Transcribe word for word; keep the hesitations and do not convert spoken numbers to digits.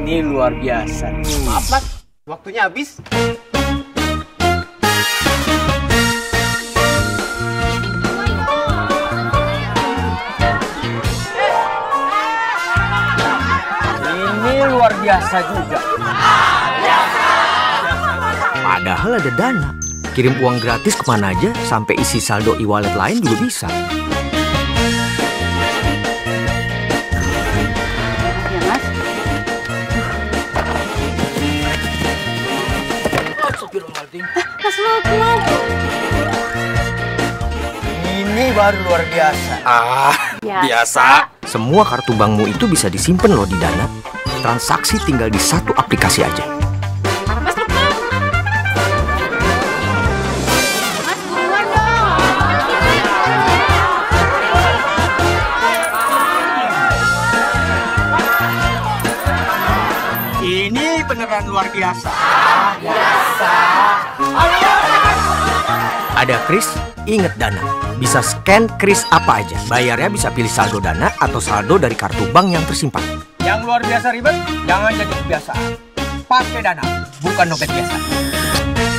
Ini luar biasa. Maaf Mas, waktunya habis. Ini luar biasa juga. Padahal ada dana. Kirim uang gratis kemana aja sampai isi saldo e-wallet lain juga bisa. Ya Mas. Mas Lukman. Ini baru luar biasa. Ah, Biasa. biasa. Semua kartu bankmu itu bisa disimpan loh di Dana. Transaksi tinggal di satu aplikasi aja. Mas Lukman. Mas buruan dong. Ini beneran luar biasa. Ada kris, inget Dana. Bisa scan kris apa aja. Bayarnya bisa pilih saldo Dana atau saldo dari kartu bank yang tersimpan. Yang luar biasa ribet, jangan jadi kebiasaan. Pakai Dana, bukan dompet biasa.